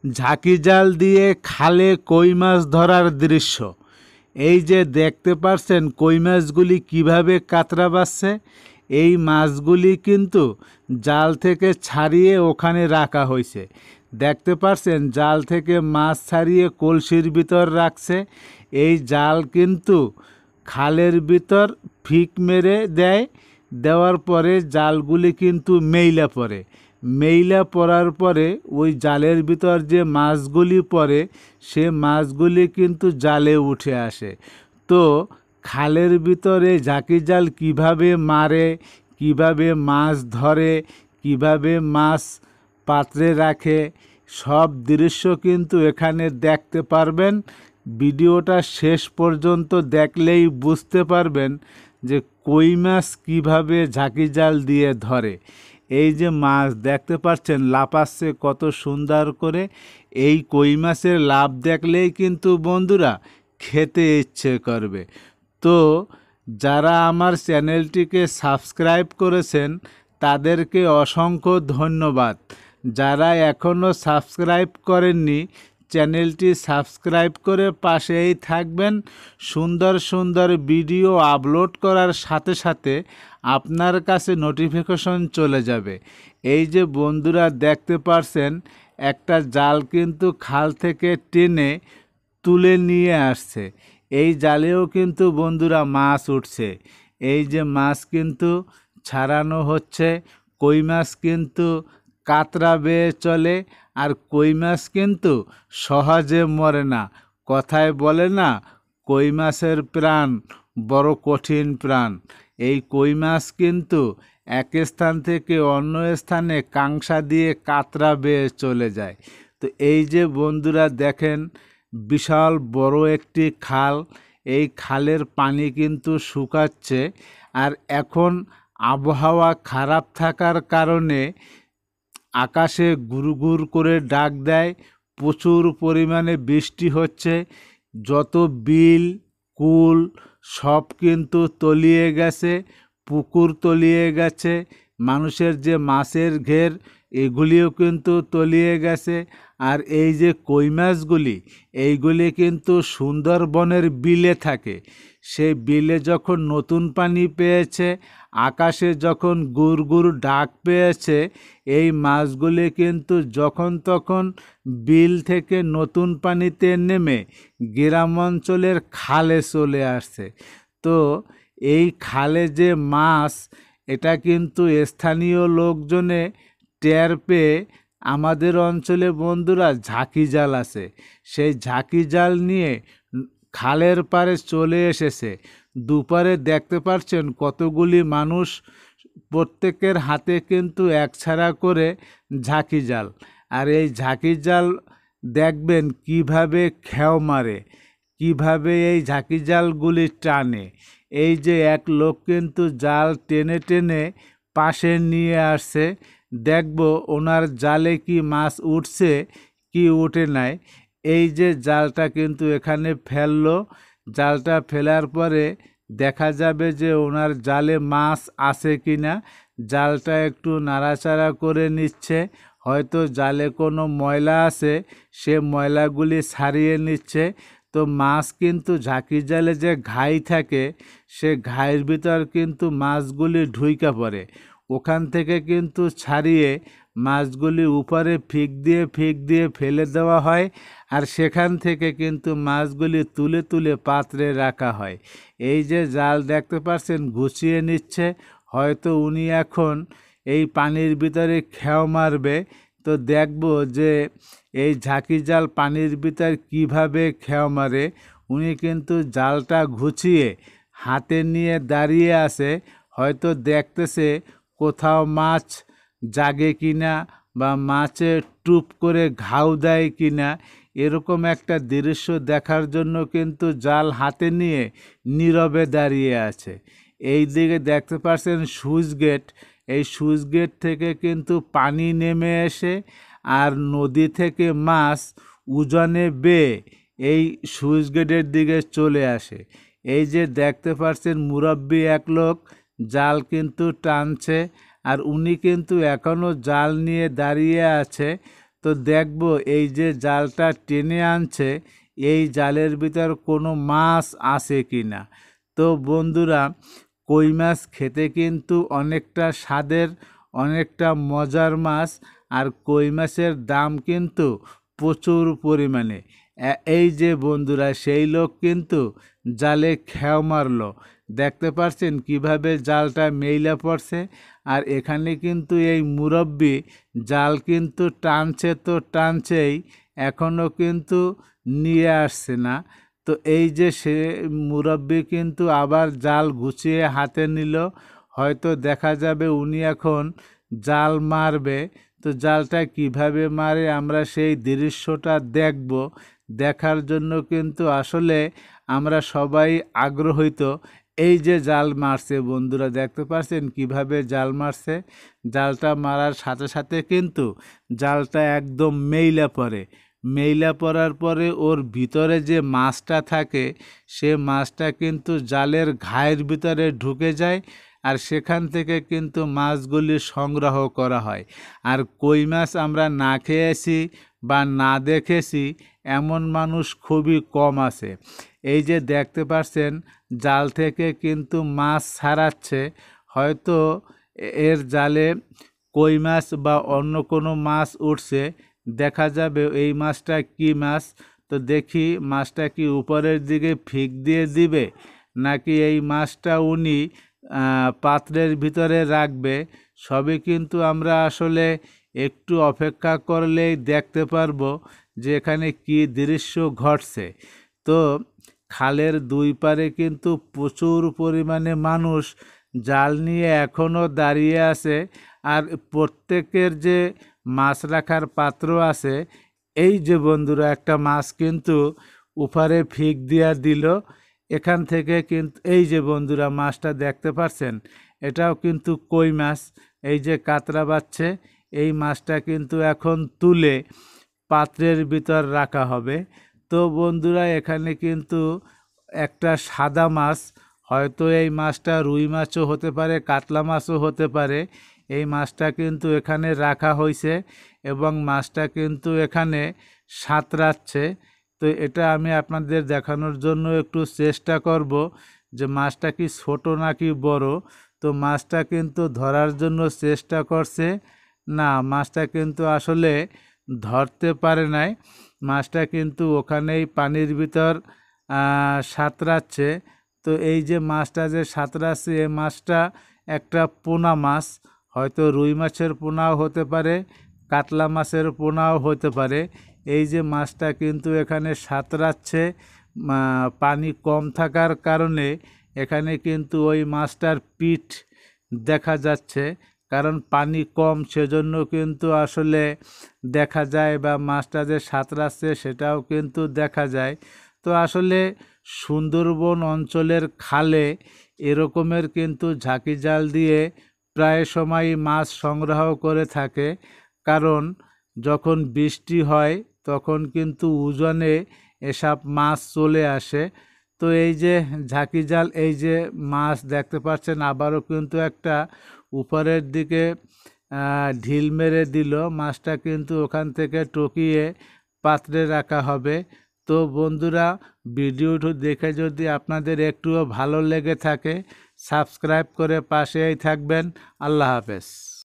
ঝাঁকি জাল দিয়ে খালে কই মাছ ধরার দৃশ্য। এই যে দেখতে পাচ্ছেন কই মাছগুলি কিভাবে কাতরা বাচ্ছে। এই মাছগুলি কিন্তু জাল থেকে ছাড়িয়ে ওখানে রাখা হয়েছে। দেখতে পাচ্ছেন জাল থেকে মাছ ছাড়িয়ে কলসির ভিতর রাখছে। এই জাল কিন্তু খালের ভিতর ফিক মেরে দেয়, দেওয়ার পরে জালগুলি কিন্তু মেইলা পড়ে। মেইলা পড়ার পরে ওই জালের ভিতর যে মাছগুলি পড়ে সে মাছগুলি কিন্তু জালে উঠে আসে। তো খালের ভিতরে ঝাঁকি জাল কিভাবে মারে, কিভাবে মাছ ধরে, কিভাবে মাছ পাত্রে রাখে, সব দৃশ্য কিন্তু এখানে দেখতে পারবেন। ভিডিওটা শেষ পর্যন্ত দেখলেই বুঝতে পারবেন যে কই মাছ কীভাবে ঝাঁকি জাল দিয়ে ধরে। এই যে মাছ দেখতে পাচ্ছেন লাফাচ্ছে কত সুন্দর করে। এই কই মাছের লাভ দেখলেই কিন্তু বন্ধুরা খেতে ইচ্ছে করবে। তো যারা আমার চ্যানেলটিকে সাবস্ক্রাইব করেছেন তাদেরকে অসংখ্য ধন্যবাদ। যারা এখনও সাবস্ক্রাইব করেননি চ্যানেলটি সাবস্ক্রাইব করে পাশেই থাকবেন। সুন্দর সুন্দর ভিডিও আপলোড করার সাথে সাথে আপনার কাছে নোটিফিকেশন চলে যাবে। এই যে বন্ধুরা দেখতে পারছেন একটা জাল কিন্তু খাল থেকে টেনে তুলে নিয়ে আসছে। এই জালেও কিন্তু বন্ধুরা মাছ উঠছে। এই যে মাছ কিন্তু ছাড়ানো হচ্ছে। কই মাছ কিন্তু কাতরা বেয়ে চলে, আর কই মাছ কিন্তু সহজে মরে না। কথায় বলে না, কই মাছের প্রাণ বড় কঠিন প্রাণ। এই কই মাছ কিন্তু এক স্থান থেকে অন্য স্থানে কাংসা দিয়ে কাতরা বেয়ে চলে যায়। তো এই যে বন্ধুরা দেখেন বিশাল বড় একটি খাল। এই খালের পানি কিন্তু শুকাচ্ছে, আর এখন আবহাওয়া খারাপ থাকার কারণে আকাশে গুরগুর করে ডাক দেয়। প্রচুর পরিমাণে বৃষ্টি হচ্ছে। যত বিল কুল সব কিন্তু তলিয়ে গেছে, পুকুর তলিয়ে গেছে, মানুষের যে মাছের ঘের এগুলিও কিন্তু তলিয়ে গেছে। আর এই যে কই মাছগুলি এইগুলি কিন্তু সুন্দরবনের বিলে থাকে। সেই বিলে যখন নতুন পানি পেয়েছে, আকাশে যখন গুড় ডাক পেয়েছে, এই মাছগুলি কিন্তু যখন তখন বিল থেকে নতুন পানিতে নেমে গ্রাম অঞ্চলের খালে চলে আসছে। তো এই খালে যে মাছ, এটা কিন্তু স্থানীয় লোকজনে টের পেয়ে আমাদের অঞ্চলে বন্ধুরা ঝাঁকি জাল আছে, সেই ঝাঁকি জাল নিয়ে খালের পাড়ে চলে এসেছে। দুপারে দেখতে পাচ্ছেন কতগুলি মানুষ, প্রত্যেকের হাতে কিন্তু একছাড়া করে ঝাঁকি জাল। আর এই ঝাঁকি জাল দেখবেন কিভাবে খেও মারে, কিভাবে এই ঝাঁকি জালগুলি টানে। এই যে এক লোক কিন্তু জাল টেনে টেনে পাশে নিয়ে আসছে। দেখব ওনার জালে কি মাছ উঠছে কি উঠে নাই। এই যে জালটা কিন্তু এখানে ফেললো, জালটা ফেলার পরে দেখা যাবে যে ওনার জালে মাছ আছে কি না। জালটা একটু নাড়াচাড়া করে নিচ্ছে, হয়তো জালে কোনো ময়লা আছে, সে ময়লাগুলি ছাড়িয়ে নিচ্ছে। তো মাছ কিন্তু ঝাঁকি জালে যে ঘাই থাকে, সে ঘাইয়ের ভিতর কিন্তু মাছগুলি ঢুইকা পড়ে। ওখান থেকে কিন্তু ছাড়িয়ে মাছগুলি উপরে ফিক দিয়ে ফেলে দেওয়া হয়, আর সেখান থেকে কিন্তু মাছগুলি তুলে তুলে পাত্রে রাখা হয়। এই যে জাল দেখতে পাচ্ছেন গুছিয়ে নিচ্ছে, হয়তো উনি এখন এই পানির ভিতরে খেও মারবে। তো দেখব যে এই ঝাঁকি জাল পানির ভিতর কিভাবে খেও মারে। উনি কিন্তু জালটা ঘুচিয়ে হাতে নিয়ে দাঁড়িয়ে আছে, হয়তো দেখতেছে কোথাও মাছ জাগে কিনা বা মাছে টুপ করে ঘাও দেয় কিনা। এরকম একটা দৃশ্য দেখার জন্য কিন্তু জাল হাতে নিয়ে নীরবে দাঁড়িয়ে আছে। এই দিকে দেখতে পাচ্ছেন সুইচ গেট। এই সুইচ গেট থেকে কিন্তু পানি নেমে এসে আর নদী থেকে মাছ উজানে বেয়ে এই সুইচ গেটের দিকে চলে আসে। এই যে দেখতে পাচ্ছেন মুরব্বি এক লোক জাল কিন্তু টানছে, আর উনি কিন্তু এখনও জাল নিয়ে দাঁড়িয়ে আছে। তো দেখব এই যে জালটা টেনে আনছে এই জালের ভিতর কোনো মাছ আছে কি না। তো বন্ধুরা, কই মাছ খেতে কিন্তু অনেকটা স্বাদের, অনেকটা মজার মাছ। আর কই মাছের দাম কিন্তু প্রচুর পরিমাণে। এই যে বন্ধুরা, সেই লোক কিন্তু জালে খেও মারলো। দেখতে পাচ্ছেন কিভাবে জালটা মেইলা পড়ছে। আর এখানে কিন্তু এই মুরব্বি জাল কিন্তু টানছে তো টানছেই, এখনও কিন্তু নিয়ে আসছে না। তো এই যে সে মুরব্বি কিন্তু আবার জাল গুছিয়ে হাতে নিল, হয়তো দেখা যাবে উনি এখন জাল মারবে। তো জালটা কিভাবে মারে আমরা সেই দৃশ্যটা দেখব। দেখার জন্য কিন্তু আসলে আমরা সবাই আগ্রহিত। এই যে জাল মারছে বন্ধুরা, দেখতে পাচ্ছেন কিভাবে জাল মারছে। জালটা মারার সাথে সাথে কিন্তু জালটা একদম মেইলা পড়ে। মেইলা পড়ার পরে ওর ভিতরে যে মাছটা থাকে সে মাছটা কিন্তু জালের ঘায়ের ভিতরে ঢুকে যায়। আর সেখান থেকে কিন্তু মাছগুলি সংগ্রহ করা হয়। আর কই মাছ আমরা না খেয়েছি বা না দেখেছি এমন মানুষ খুবই কম আছে। এই যে দেখতে পাচ্ছেন জাল থেকে কিন্তু মাছ ছাড়াচ্ছে, হয়তো এর জালে কই মাছ বা অন্য কোনো মাছ উঠছে। দেখা যাবে এই মাছটা কি মাছ। তো দেখি মাছটা কি উপরের দিকে ফিক দিয়ে দিবে, নাকি এই মাছটা উনি পাত্রের ভিতরে রাখবে। সবই কিন্তু আমরা আসলে একটু অপেক্ষা করলেই দেখতে পারবো যে এখানে কি দৃশ্য ঘটছে। তো খালের দুই পারে কিন্তু প্রচুর পরিমাণে মানুষ জাল নিয়ে এখনও দাঁড়িয়ে আছে। আর প্রত্যেকের যে মাছ রাখার পাত্র আছে, এই যে বন্ধুরা একটা মাছ কিন্তু উপরে ফিক দিয়া দিল। এখান থেকে কিন্তু এই যে বন্ধুরা মাছটা দেখতে পাচ্ছেন, এটাও কিন্তু কই মাছ। এই যে কাতরা বাচ্ছে, এই মাছটা কিন্তু এখন তুলে পাত্রের ভিতর রাখা হবে। তো বন্ধুরা, এখানে কিন্তু একটা সাদা মাছ, হয়তো এই মাছটা রুই মাছও হতে পারে, কাতলা মাছও হতে পারে। এই মাছটা কিন্তু এখানে রাখা হয়েছে এবং মাছটা কিন্তু এখানে সাঁতরাচ্ছে। তো এটা আমি আপনাদের দেখানোর জন্য একটু চেষ্টা করব যে মাছটা কি ছোট নাকি বড়। তো মাছটা কিন্তু ধরার জন্য চেষ্টা করছে, না মাছটা কিন্তু আসলে ধরতে পারে নাই। মাছটা কিন্তু ওখানেই পানির ভিতর সাঁতরাচ্ছে। তো এই যে মাছটা যে সাঁতরাচ্ছে, এই মাছটা একটা পোনা মাছ, হয়তো রুই মাছের পোনাও হতে পারে, কাতলা মাছের পোনাও হতে পারে। এই যে মাছটা কিন্তু এখানে সাঁতরাচ্ছে, পানি কম থাকার কারণে এখানে কিন্তু ওই মাছটার পিঠ দেখা যাচ্ছে। কারণ পানি কম, সেজন্য কিন্তু আসলে দেখা যায়, বা মাছটা যে সাঁতরাচ্ছে সেটাও কিন্তু দেখা যায়। তো আসলে সুন্দরবন অঞ্চলের খালে এরকমের কিন্তু ঝাঁকি জাল দিয়ে প্রায় সময় মাছ সংগ্রহ করে থাকে। কারণ যখন বৃষ্টি হয় তখন কিন্তু উজানে এসব মাছ চলে আসে। তো এই যে ঝাঁকি জাল, এই যে মাছ দেখতে পাচ্ছেন, আবারও কিন্তু একটা উপরের দিকে ঢিল মেরে দিল। মাছটা কিন্তু ওখান থেকে টকিয়ে পাত্রে রাখা হবে। তো বন্ধুরা, ভিডিওটি দেখে যদি আপনাদের একটুও ভালো লেগে থাকে, সাবস্ক্রাইব করে পাশেই থাকবেন। আল্লাহ হাফেজ।